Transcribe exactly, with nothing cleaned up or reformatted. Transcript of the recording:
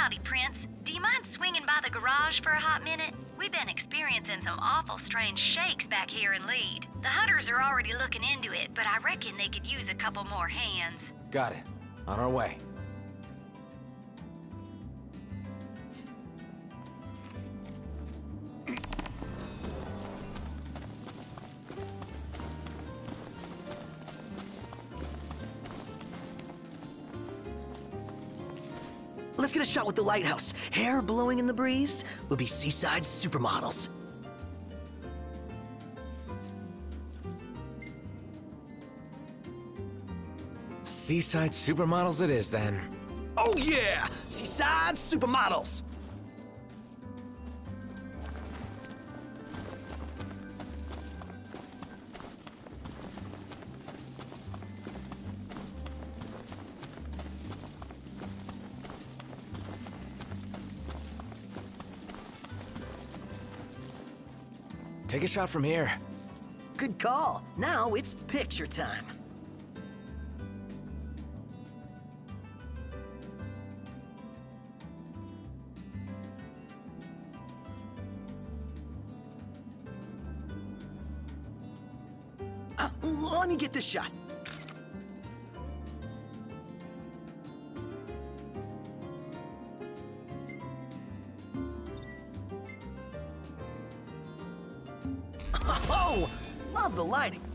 Howdy, Prince. Do you mind swinging by the garage for a hot minute? We've been experiencing some awful strange shakes back here in Lead. The hunters are already looking into it, but I reckon they could use a couple more hands. Got it. On our way. Let's get a shot with the lighthouse. Hair blowing in the breeze. We'll be seaside supermodels. Seaside supermodels it is, then. Oh yeah! Seaside supermodels! Take a shot from here. Good call. Now it's picture time. Uh, let me get this shot. Oh, love the lighting.